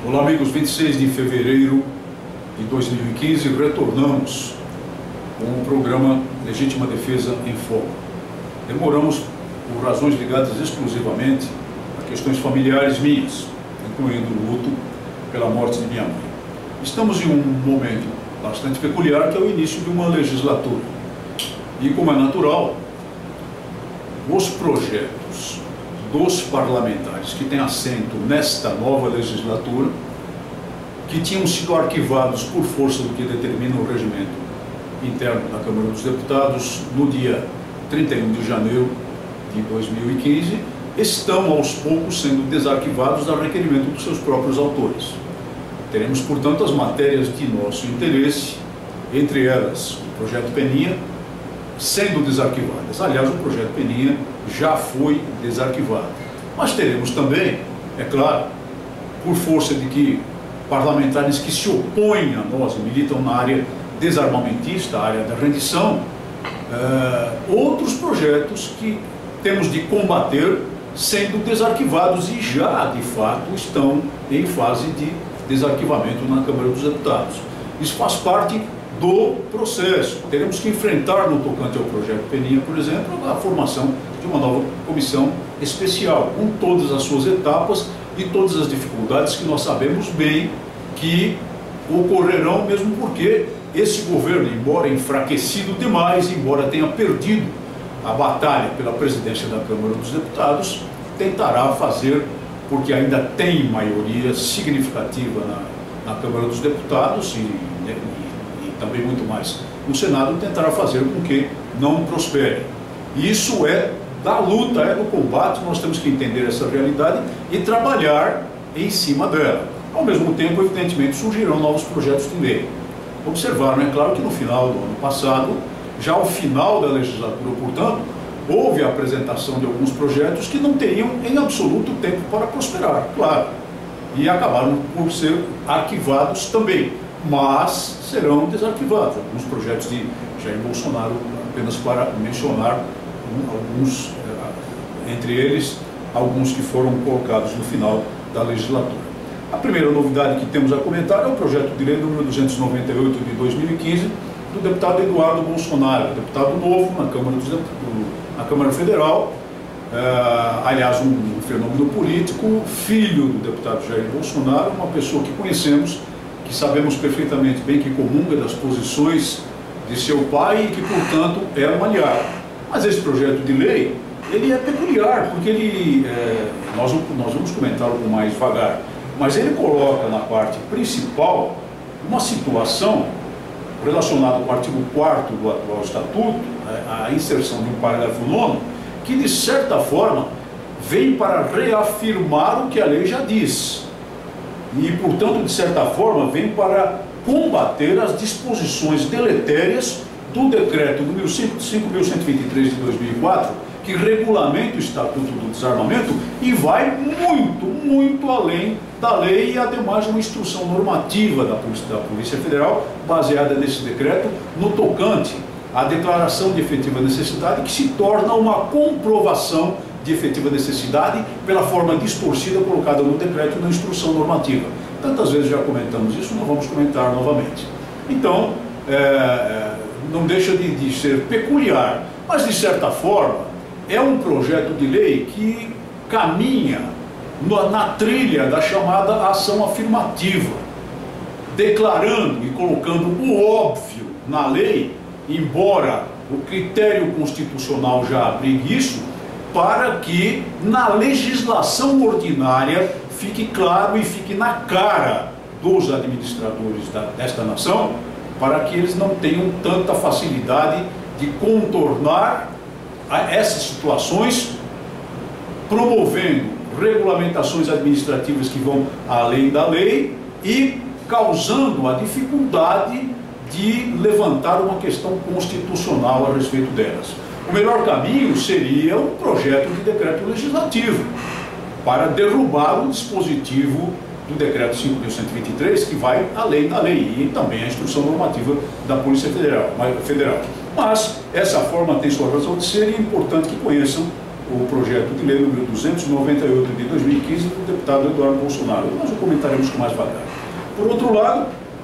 Olá, amigos. 26 de fevereiro de 2015, retornamos com o programa Legítima Defesa em Foco. Demoramos por razões ligadas exclusivamente a questões familiares minhas, incluindo o luto pela morte de minha mãe. Estamos em um momento bastante peculiar, que é o início de uma legislatura. E, como é natural, os projetos dos parlamentares que têm assento nesta nova legislatura, que tinham sido arquivados por força do que determina o regimento interno da Câmara dos Deputados no dia 31 de janeiro de 2015, estão aos poucos sendo desarquivados a requerimento dos seus próprios autores. Teremos, portanto, as matérias de nosso interesse, entre elas o projeto Peninha, sendo desarquivadas. Aliás, o projeto Peninha já foi desarquivado. Mas teremos também, é claro, por força de que parlamentares que se opõem a nós, militam na área desarmamentista, a área da rendição, outros projetos que temos de combater sendo desarquivados e já, de fato, estão em fase de desarquivamento na Câmara dos Deputados. Isso faz parte do processo. Teremos que enfrentar no tocante ao projeto Peninha, por exemplo, a formação de uma nova comissão especial, com todas as suas etapas e todas as dificuldades que nós sabemos bem que ocorrerão, mesmo porque esse governo, embora enfraquecido demais, embora tenha perdido a batalha pela presidência da Câmara dos Deputados, tentará fazer, porque ainda tem maioria significativa na Câmara dos Deputados e também muito mais no Senado, tentará fazer com que não prospere. Isso é da luta, é do combate. Nós temos que entender essa realidade e trabalhar em cima dela. Ao mesmo tempo, evidentemente, surgirão novos projetos de lei. Observaram, é claro, que no final do ano passado, já ao final da legislatura, portanto, houve a apresentação de alguns projetos que não teriam em absoluto tempo para prosperar, claro, e acabaram por ser arquivados também, mas serão desarquivados. Alguns projetos de Jair Bolsonaro, apenas para mencionar alguns, entre eles, alguns que foram colocados no final da legislatura. A primeira novidade que temos a comentar é o projeto de lei número 298 de 2015, do deputado Eduardo Bolsonaro, deputado novo na Câmara Federal, aliás, um fenômeno político, filho do deputado Jair Bolsonaro, uma pessoa que conhecemos, que sabemos perfeitamente bem que comunga das posições de seu pai e que, portanto, é um aliado. Mas esse projeto de lei, ele é peculiar, porque nós vamos comentá-lo com mais devagar, mas ele coloca na parte principal uma situação relacionada com o artigo 4º do atual Estatuto, a inserção de um parágrafo 9º, que, de certa forma, vem para reafirmar o que a lei já diz. E, portanto, de certa forma, vem para combater as disposições deletérias do decreto número 5.123 de 2004, que regulamenta o Estatuto do Desarmamento e vai muito, muito além da lei e, ademais, uma instrução normativa da Polícia Federal, baseada nesse decreto, no tocante à declaração de efetiva necessidade, que se torna uma comprovação de efetiva necessidade pela forma distorcida colocada no decreto e na instrução normativa. Tantas vezes já comentamos isso, não vamos comentar novamente. Então, não deixa de ser peculiar, mas, de certa forma, é um projeto de lei que caminha na trilha da chamada ação afirmativa, declarando e colocando o óbvio na lei, embora o critério constitucional já abrigue isso, para que na legislação ordinária fique claro e fique na cara dos administradores desta nação, para que eles não tenham tanta facilidade de contornar essas situações, promovendo regulamentações administrativas que vão além da lei e causando a dificuldade de levantar uma questão constitucional a respeito delas. O melhor caminho seria um projeto de decreto legislativo para derrubar o dispositivo do decreto 5.123, que vai além da lei, e também a instrução normativa da Polícia Federal. Mas essa forma tem sua razão de ser, e é importante que conheçam o projeto de lei número 298 de 2015 do deputado Eduardo Bolsonaro. Nós o comentaremos com mais vagar. Por outro lado,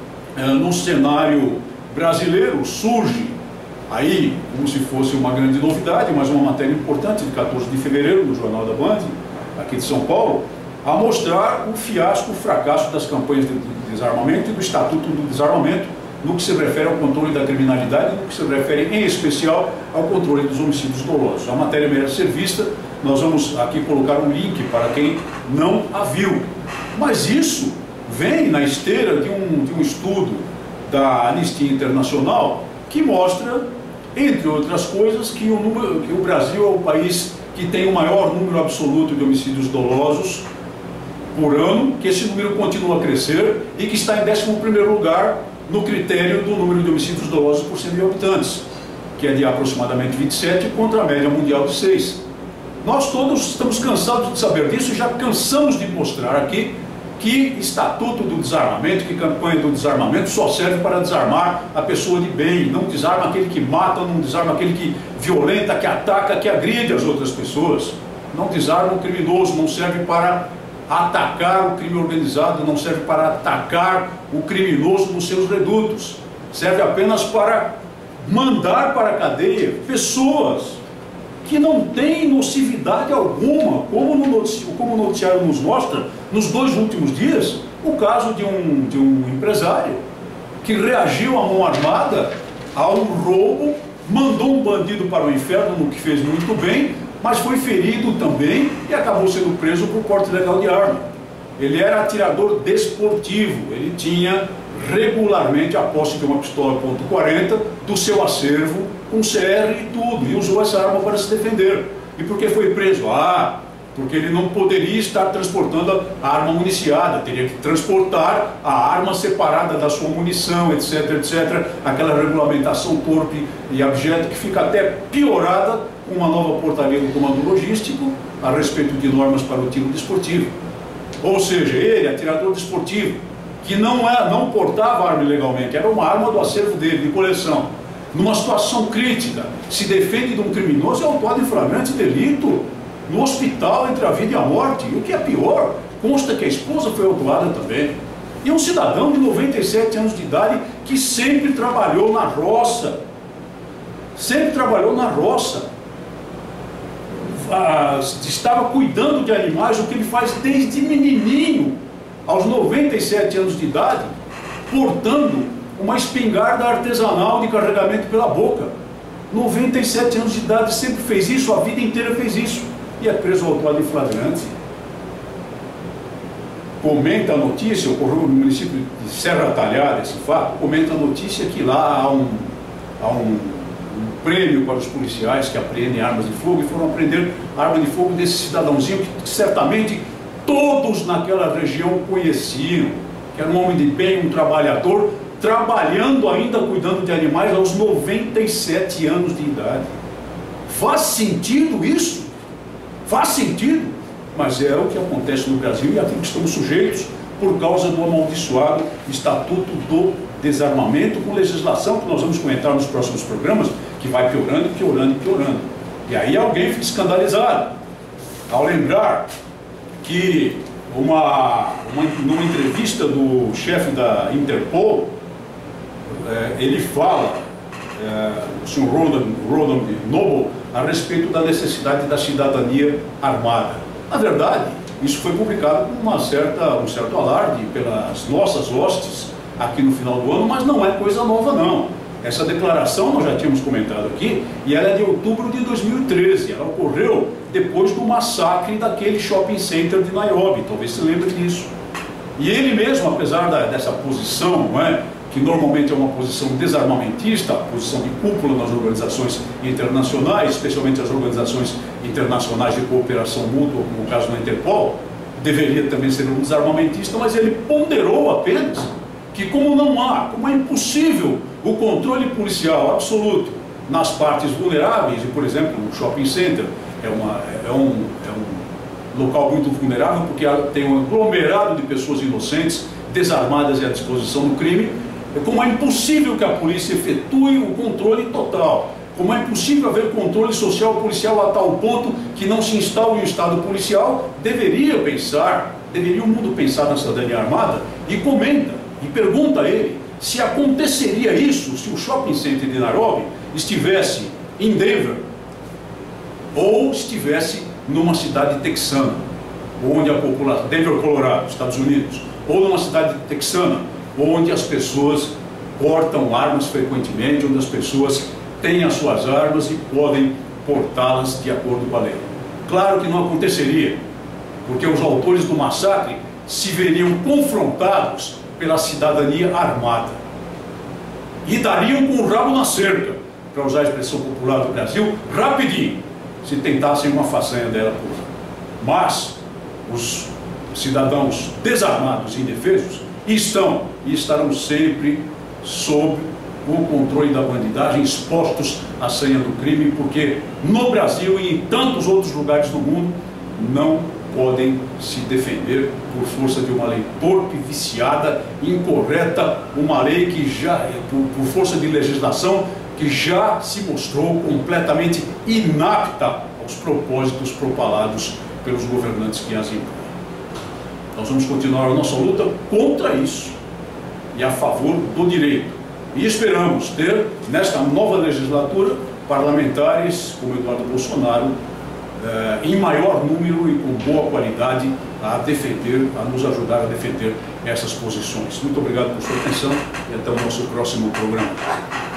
no cenário brasileiro surge aí, como se fosse uma grande novidade, mas uma matéria importante de 14 de fevereiro no Jornal da Band, aqui de São Paulo, a mostrar o fiasco, o fracasso das campanhas de desarmamento e do Estatuto do Desarmamento no que se refere ao controle da criminalidade e no que se refere, em especial, ao controle dos homicídios dolosos. A matéria merece ser vista, nós vamos aqui colocar um link para quem não a viu. Mas isso vem na esteira de um estudo da Anistia Internacional que mostra, entre outras coisas, que o Brasil é o país que tem o maior número absoluto de homicídios dolosos por ano, que esse número continua a crescer e que está em 11º lugar no critério do número de homicídios dolosos por 100 mil habitantes, que é de aproximadamente 27 contra a média mundial de 6. Nós todos estamos cansados de saber disso e já cansamos de mostrar aqui que Estatuto do Desarmamento, que campanha do desarmamento só serve para desarmar a pessoa de bem, não desarma aquele que mata, não desarma aquele que violenta, que ataca, que agride as outras pessoas. Não desarma o criminoso, não serve para atacar o crime organizado, não serve para atacar o criminoso nos seus redutos. Serve apenas para mandar para a cadeia pessoas que não têm nocividade alguma, como o noticiário nos mostra, nos 2 últimos dias, o caso de um empresário que reagiu à mão armada a um roubo, mandou um bandido para o inferno, no que fez muito bem, mas foi ferido também e acabou sendo preso por porte ilegal de arma. Ele era atirador desportivo, ele tinha regularmente a posse de uma pistola .40 do seu acervo, com CR e tudo, e usou essa arma para se defender. E por que foi preso? Porque ele não poderia estar transportando a arma municiada, teria que transportar a arma separada da sua munição, etc, etc, aquela regulamentação torpe e abjeta que fica até piorada com uma nova portaria do Comando Logístico a respeito de normas para o tiro desportivo. Ou seja, ele, atirador desportivo, que não portava arma ilegalmente, era uma arma do acervo dele, de coleção, numa situação crítica, se defende de um criminoso, é autuado em flagrante delito, no hospital entre a vida e a morte. E o que é pior, consta que a esposa foi autuada também. E um cidadão de 97 anos de idade que sempre trabalhou na roça. Sempre trabalhou na roça. Estava cuidando de animais, o que ele faz desde menininho, aos 97 anos de idade, portando uma espingarda artesanal de carregamento pela boca. 97 anos de idade, sempre fez isso, a vida inteira fez isso. E é preso autuado em flagrante. Comenta a notícia, ocorreu no município de Serra Talhada esse fato, comenta a notícia que lá há um prêmio para os policiais que apreendem armas de fogo, e foram apreender arma de fogo desse cidadãozinho que certamente todos naquela região conheciam, que era um homem de bem, um trabalhador, trabalhando ainda, cuidando de animais aos 97 anos de idade. Faz sentido isso? Faz sentido? Mas é o que acontece no Brasil e aquilo que estamos sujeitos por causa do amaldiçoado Estatuto do Desarmamento, com legislação que nós vamos comentar nos próximos programas, que vai piorando, piorando e piorando. E aí alguém fica escandalizado ao lembrar que numa entrevista do chefe da Interpol, ele fala, o senhor Roland Noble, a respeito da necessidade da cidadania armada. Na verdade, isso foi publicado com um certo alarde pelas nossas hostes aqui no final do ano, mas não é coisa nova não. Essa declaração nós já tínhamos comentado aqui, e ela é de outubro de 2013, ela ocorreu depois do massacre daquele shopping center de Nairobi, talvez se lembre disso. E ele mesmo, apesar dessa posição, não é, que normalmente é uma posição desarmamentista, a posição de cúpula nas organizações internacionais, especialmente as organizações internacionais de cooperação mútua, como o caso da Interpol, deveria também ser um desarmamentista, mas ele ponderou apenas que como é impossível o controle policial absoluto nas partes vulneráveis, e por exemplo, no shopping center é um local muito vulnerável porque tem um aglomerado de pessoas inocentes, desarmadas e à disposição do crime, como é impossível que a polícia efetue o controle total, como é impossível haver controle social policial a tal ponto que não se instale um Estado policial, deveria o mundo pensar na cidadania armada, e comenta, e pergunta a ele, se aconteceria isso se o shopping center de Nairobi estivesse em Denver, ou estivesse numa cidade texana, onde a população, Denver, Colorado, Estados Unidos, ou numa cidade texana, onde as pessoas portam armas frequentemente, onde as pessoas têm as suas armas e podem portá-las de acordo com a lei. Claro que não aconteceria, porque os autores do massacre se veriam confrontados pela cidadania armada e dariam com o rabo na cerca, para usar a expressão popular do Brasil, rapidinho, se tentassem uma façanha dela por lá. Mas os cidadãos desarmados e indefesos estão e estarão sempre sob o controle da bandidagem, expostos à sanha do crime, porque no Brasil e em tantos outros lugares do mundo não podem se defender por força de uma lei torpe, viciada, incorreta, uma lei que já, por força de legislação, que já se mostrou completamente inapta aos propósitos propalados pelos governantes que as impõem. Nós vamos continuar a nossa luta contra isso e a favor do direito. E esperamos ter, nesta nova legislatura, parlamentares como Eduardo Bolsonaro, em maior número e com boa qualidade, a defender, a nos ajudar a defender essas posições. Muito obrigado por sua atenção e até o nosso próximo programa.